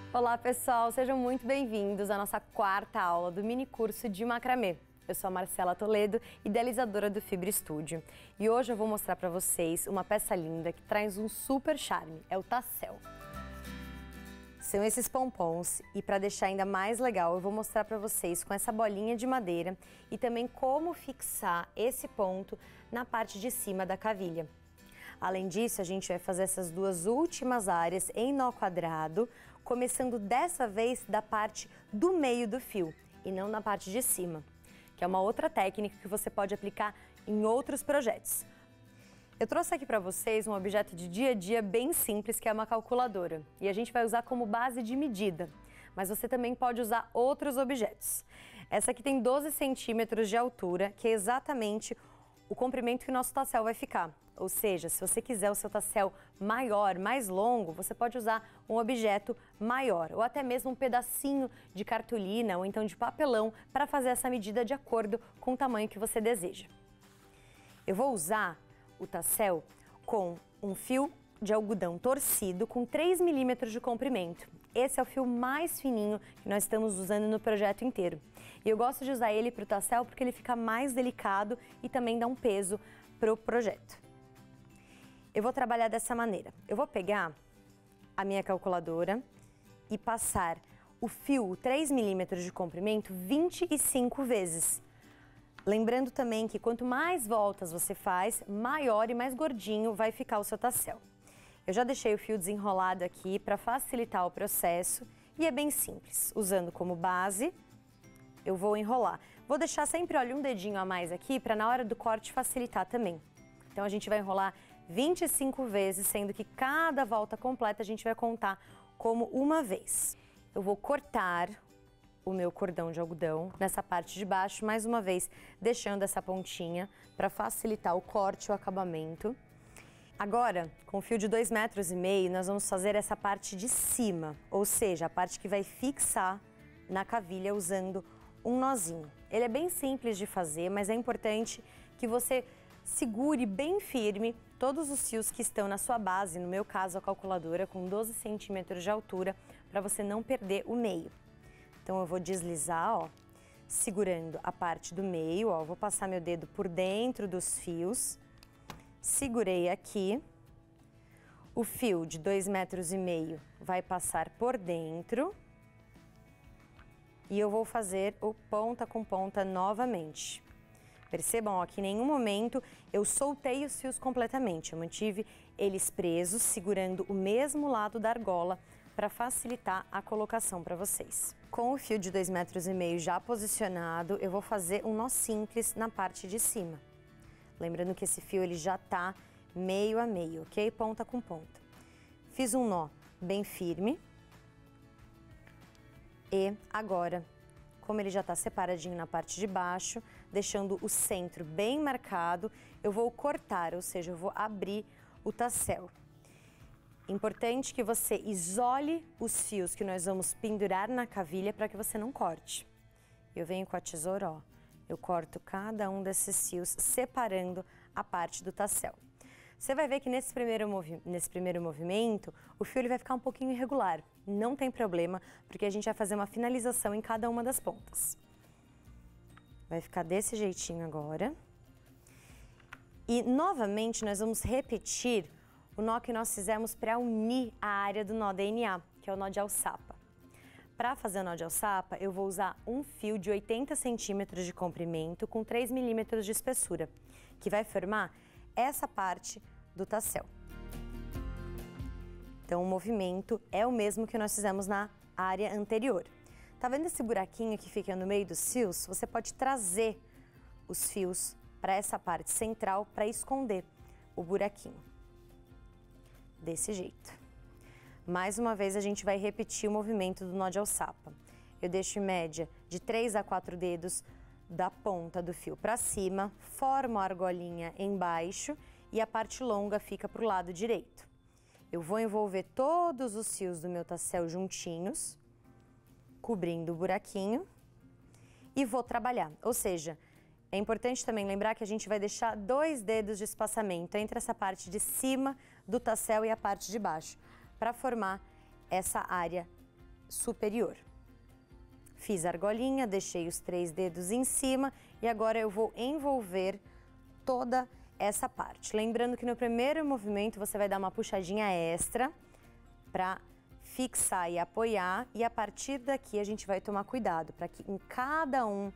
Olá pessoal, sejam muito bem-vindos à nossa quarta aula do mini curso de macramê. Eu sou a Marcela Toledo, idealizadora do Fibra Studio, e hoje eu vou mostrar para vocês uma peça linda que traz um super charme, é o tassel. São esses pompons e para deixar ainda mais legal eu vou mostrar para vocês com essa bolinha de madeira e também como fixar esse ponto na parte de cima da cavilha. Além disso, a gente vai fazer essas duas últimas áreas em nó quadrado, começando dessa vez da parte do meio do fio e não na parte de cima, que é uma outra técnica que você pode aplicar em outros projetos. Eu trouxe aqui para vocês um objeto de dia a dia bem simples, que é uma calculadora, e a gente vai usar como base de medida, mas você também pode usar outros objetos. Essa aqui tem 12 centímetros de altura, que é exatamente o comprimento que o nosso tassel vai ficar. Ou seja, se você quiser o seu tassel maior, mais longo, você pode usar um objeto maior ou até mesmo um pedacinho de cartolina ou então de papelão para fazer essa medida de acordo com o tamanho que você deseja. Eu vou usar o tassel com um fio de algodão torcido com 3 milímetros de comprimento. Esse é o fio mais fininho que nós estamos usando no projeto inteiro. E eu gosto de usar ele para o tassel porque ele fica mais delicado e também dá um peso para o projeto. Eu vou trabalhar dessa maneira. Eu vou pegar a minha calculadora e passar o fio 3 milímetros de comprimento 25 vezes. Lembrando também que quanto mais voltas você faz, maior e mais gordinho vai ficar o seu tassel. Eu já deixei o fio desenrolado aqui para facilitar o processo e é bem simples. Usando como base, eu vou enrolar. Vou deixar sempre, olha, um dedinho a mais aqui para na hora do corte facilitar também. Então a gente vai enrolar 25 vezes, sendo que cada volta completa a gente vai contar como uma vez. Eu vou cortar o meu cordão de algodão nessa parte de baixo, mais uma vez deixando essa pontinha para facilitar o corte e o acabamento. Agora, com o fio de 2,5 metros, nós vamos fazer essa parte de cima, ou seja, a parte que vai fixar na cavilha usando um nozinho. Ele é bem simples de fazer, mas é importante que você segure bem firme todos os fios que estão na sua base, no meu caso a calculadora com 12 centímetros de altura, para você não perder o meio. Então eu vou deslizar, ó, segurando a parte do meio, ó, vou passar meu dedo por dentro dos fios, segurei aqui, o fio de 2,5 metros vai passar por dentro e eu vou fazer o ponta com ponta novamente. Percebam, ó, que em nenhum momento eu soltei os fios completamente, eu mantive eles presos, segurando o mesmo lado da argola para facilitar a colocação para vocês. Com o fio de 2,5 metros já posicionado, eu vou fazer um nó simples na parte de cima. Lembrando que esse fio ele já tá meio a meio, ok? Ponta com ponta. Fiz um nó bem firme e agora, como ele já está separadinho na parte de baixo, deixando o centro bem marcado, eu vou cortar, ou seja, eu vou abrir o tassel. Importante que você isole os fios que nós vamos pendurar na cavilha para que você não corte. Eu venho com a tesoura, ó, eu corto cada um desses fios, separando a parte do tassel. Você vai ver que nesse primeiro movimento, o fio ele vai ficar um pouquinho irregular. Não tem problema, porque a gente vai fazer uma finalização em cada uma das pontas. Vai ficar desse jeitinho agora. E, novamente, nós vamos repetir o nó que nós fizemos para unir a área do nó DNA, que é o nó de alçapa. Para fazer o nó de alçapa, eu vou usar um fio de 80 centímetros de comprimento com 3 milímetros de espessura, que vai formar essa parte do tassel. Então o movimento é o mesmo que nós fizemos na área anterior. Tá vendo esse buraquinho que fica no meio dos fios? Você pode trazer os fios para essa parte central para esconder o buraquinho. Desse jeito. Mais uma vez a gente vai repetir o movimento do nó de alçapa. Eu deixo em média de 3 a 4 dedos da ponta do fio para cima, formo a argolinha embaixo e a parte longa fica para o lado direito. Eu vou envolver todos os fios do meu tassel juntinhos, cobrindo o buraquinho e vou trabalhar. Ou seja, é importante também lembrar que a gente vai deixar 2 dedos de espaçamento entre essa parte de cima do tassel e a parte de baixo, para formar essa área superior. Fiz a argolinha, deixei os 3 dedos em cima e agora eu vou envolver toda essa parte. Lembrando que no primeiro movimento você vai dar uma puxadinha extra para fixar e apoiar, e a partir daqui a gente vai tomar cuidado para que em cada uma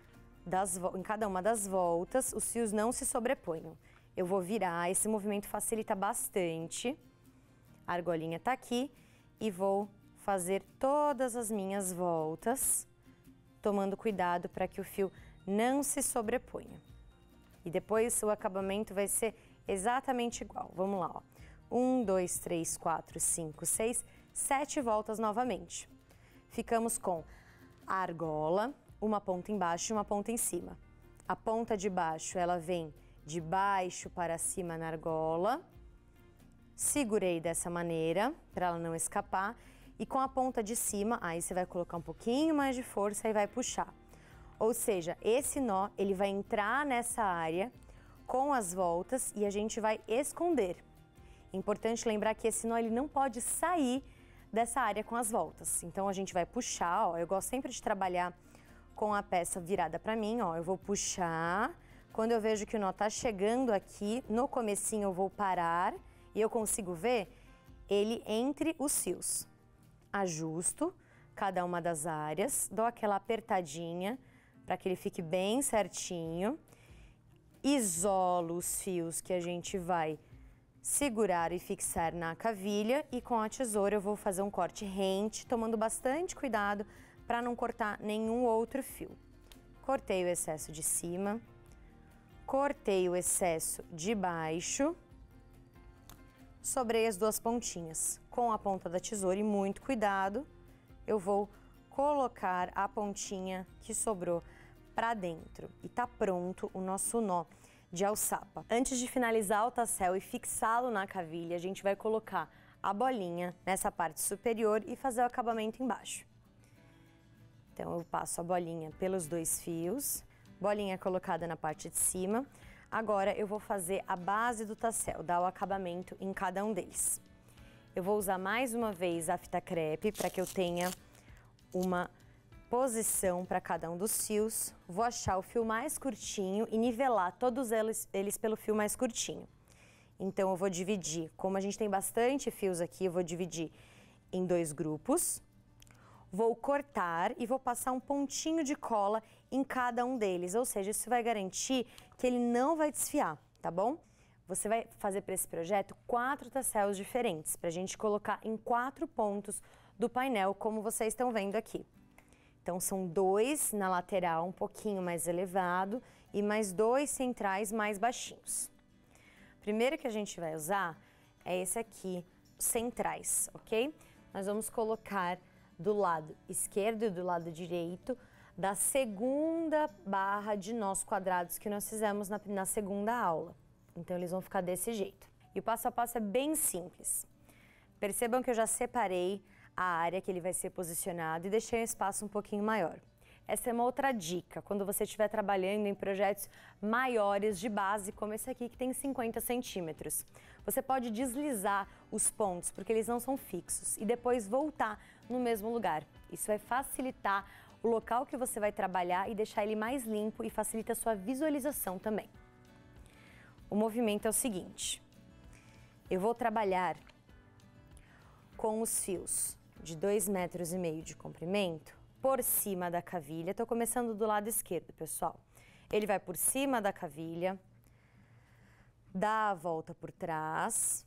das voltas os fios não se sobreponham. Eu vou virar, esse movimento facilita bastante. A argolinha tá aqui e vou fazer todas as minhas voltas, tomando cuidado para que o fio não se sobreponha. E depois o acabamento vai ser exatamente igual. Vamos lá, ó. 1, 2, 3, 4, 5, 6, 7 voltas novamente. Ficamos com a argola, uma ponta embaixo e uma ponta em cima. A ponta de baixo, ela vem de baixo para cima na argola. Segurei dessa maneira, para ela não escapar. E com a ponta de cima, aí você vai colocar um pouquinho mais de força e vai puxar. Ou seja, esse nó, ele vai entrar nessa área com as voltas e a gente vai esconder. Importante lembrar que esse nó, ele não pode sair dessa área com as voltas. Então, a gente vai puxar, ó, eu gosto sempre de trabalhar com a peça virada para mim, ó, eu vou puxar. Quando eu vejo que o nó tá chegando aqui, no comecinho eu vou parar e eu consigo ver ele entre os fios. Ajusto cada uma das áreas, dou aquela apertadinha para que ele fique bem certinho. Isolo os fios que a gente vai segurar e fixar na cavilha e com a tesoura eu vou fazer um corte rente, tomando bastante cuidado para não cortar nenhum outro fio. Cortei o excesso de cima, cortei o excesso de baixo. Sobrei as 2 pontinhas. Com a ponta da tesoura e muito cuidado, eu vou colocar a pontinha que sobrou para dentro. E tá pronto o nosso nó de alçapa. Antes de finalizar o tassel e fixá-lo na cavilha, a gente vai colocar a bolinha nessa parte superior e fazer o acabamento embaixo. Então, eu passo a bolinha pelos 2 fios, bolinha colocada na parte de cima. Agora eu vou fazer a base do tassel, dar o acabamento em cada um deles. Eu vou usar mais uma vez a fita crepe para que eu tenha uma posição para cada um dos fios. Vou achar o fio mais curtinho e nivelar todos eles pelo fio mais curtinho. Então eu vou dividir, como a gente tem bastante fios aqui, eu vou dividir em 2 grupos. Vou cortar e vou passar um pontinho de cola em cada um deles, ou seja, isso vai garantir que ele não vai desfiar, tá bom? Você vai fazer para esse projeto 4 tassels diferentes, para a gente colocar em 4 pontos do painel, como vocês estão vendo aqui. Então, são 2 na lateral, um pouquinho mais elevado, e mais 2 centrais mais baixinhos. O primeiro que a gente vai usar é esse aqui, centrais, ok? Nós vamos colocar do lado esquerdo e do lado direito da segunda barra de nós quadrados que nós fizemos na segunda aula. Então, eles vão ficar desse jeito. E o passo a passo é bem simples. Percebam que eu já separei a área que ele vai ser posicionado e deixei um espaço um pouquinho maior. Essa é uma outra dica, quando você estiver trabalhando em projetos maiores de base, como esse aqui que tem 50 centímetros. Você pode deslizar os pontos, porque eles não são fixos, e depois voltar no mesmo lugar. Isso vai facilitar o local que você vai trabalhar e deixar ele mais limpo e facilita a sua visualização também. O movimento é o seguinte: eu vou trabalhar com os fios de 2,5 metros de comprimento por cima da cavilha. Estou começando do lado esquerdo, pessoal. Ele vai por cima da cavilha, dá a volta por trás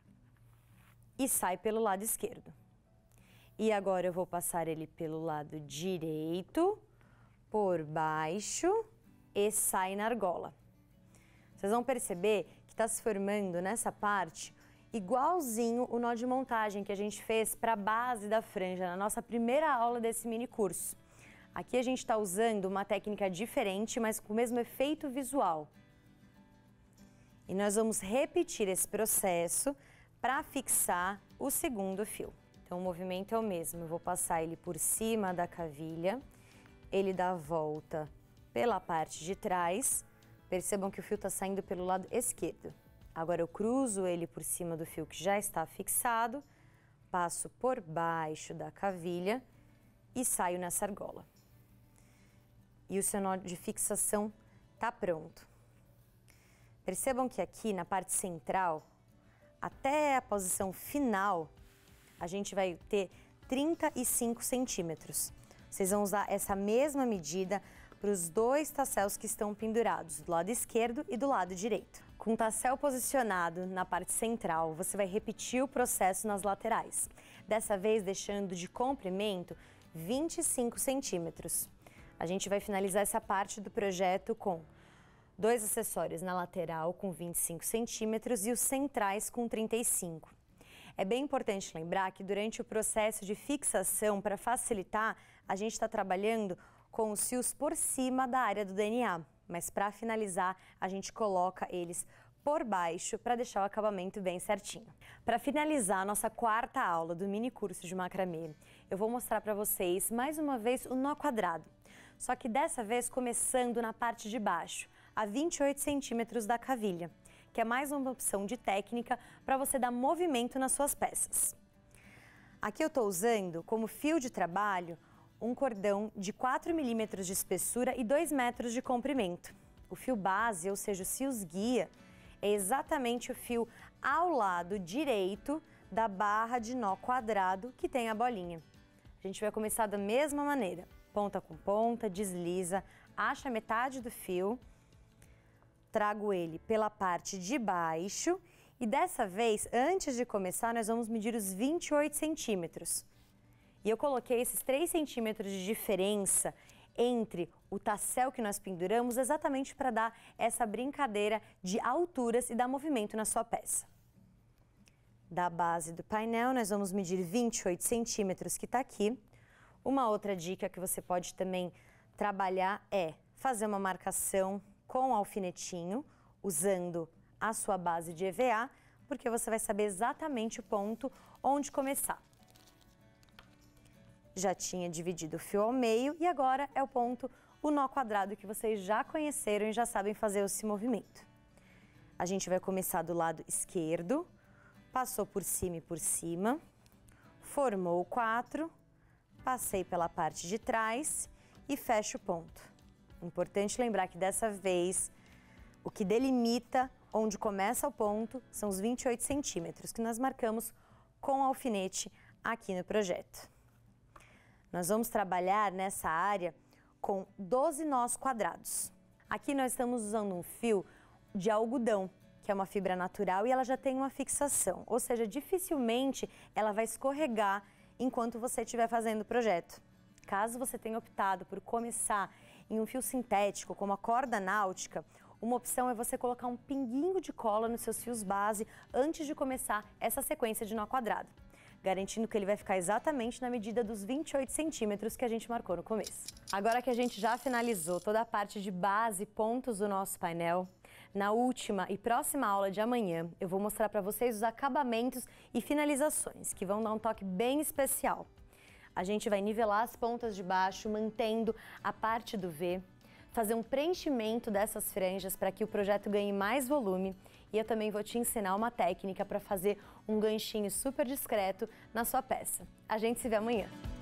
e sai pelo lado esquerdo. E agora eu vou passar ele pelo lado direito, por baixo e sai na argola. Vocês vão perceber que está se formando nessa parte igualzinho o nó de montagem que a gente fez para a base da franja na nossa primeira aula desse mini curso. Aqui a gente está usando uma técnica diferente, mas com o mesmo efeito visual. E nós vamos repetir esse processo para fixar o segundo fio. Então o movimento é o mesmo, eu vou passar ele por cima da cavilha, ele dá a volta pela parte de trás. Percebam que o fio está saindo pelo lado esquerdo. Agora eu cruzo ele por cima do fio que já está fixado, passo por baixo da cavilha e saio nessa argola. E o seu nó de fixação tá pronto. Percebam que aqui na parte central, até a posição final, a gente vai ter 35 centímetros. Vocês vão usar essa mesma medida para os dois tasséus que estão pendurados, do lado esquerdo e do lado direito. Com o tassel posicionado na parte central, você vai repetir o processo nas laterais. Dessa vez, deixando de comprimento 25 centímetros. A gente vai finalizar essa parte do projeto com 2 acessórios na lateral com 25 centímetros e os centrais com 35. É bem importante lembrar que durante o processo de fixação, para facilitar, a gente está trabalhando com os fios por cima da área do DNA, mas para finalizar, a gente coloca eles por baixo para deixar o acabamento bem certinho. Para finalizar a nossa quarta aula do mini curso de macramê, eu vou mostrar para vocês mais uma vez o nó quadrado, só que dessa vez começando na parte de baixo, a 28 centímetros da cavilha, que é mais uma opção de técnica para você dar movimento nas suas peças. Aqui eu estou usando como fio de trabalho um cordão de 4 milímetros de espessura e 2 metros de comprimento. O fio base, ou seja, os fios guia, é exatamente o fio ao lado direito da barra de nó quadrado que tem a bolinha. A gente vai começar da mesma maneira, ponta com ponta, desliza, acha a metade do fio, trago ele pela parte de baixo e dessa vez, antes de começar, nós vamos medir os 28 centímetros. E eu coloquei esses 3 centímetros de diferença entre o tassel que nós penduramos exatamente para dar essa brincadeira de alturas e dar movimento na sua peça. Da base do painel, nós vamos medir 28 centímetros que está aqui. Uma outra dica que você pode também trabalhar é fazer uma marcação com alfinetinho, usando a sua base de EVA, porque você vai saber exatamente o ponto onde começar. Já tinha dividido o fio ao meio e agora é o ponto, o nó quadrado que vocês já conheceram e já sabem fazer esse movimento. A gente vai começar do lado esquerdo, passou por cima e por cima, formou o 4, passei pela parte de trás e fecho o ponto. Importante lembrar que dessa vez, o que delimita onde começa o ponto são os 28 centímetros que nós marcamos com o alfinete aqui no projeto. Nós vamos trabalhar nessa área com 12 nós quadrados. Aqui nós estamos usando um fio de algodão, que é uma fibra natural e ela já tem uma fixação, ou seja, dificilmente ela vai escorregar enquanto você estiver fazendo o projeto. Caso você tenha optado por começar em um fio sintético, como a corda náutica, uma opção é você colocar um pinguinho de cola nos seus fios base antes de começar essa sequência de nó quadrado, garantindo que ele vai ficar exatamente na medida dos 28 centímetros que a gente marcou no começo. Agora que a gente já finalizou toda a parte de base e pontos do nosso painel, na última e próxima aula de amanhã, eu vou mostrar para vocês os acabamentos e finalizações, que vão dar um toque bem especial. A gente vai nivelar as pontas de baixo, mantendo a parte do V, fazer um preenchimento dessas franjas para que o projeto ganhe mais volume e eu também vou te ensinar uma técnica para fazer um ganchinho super discreto na sua peça. A gente se vê amanhã.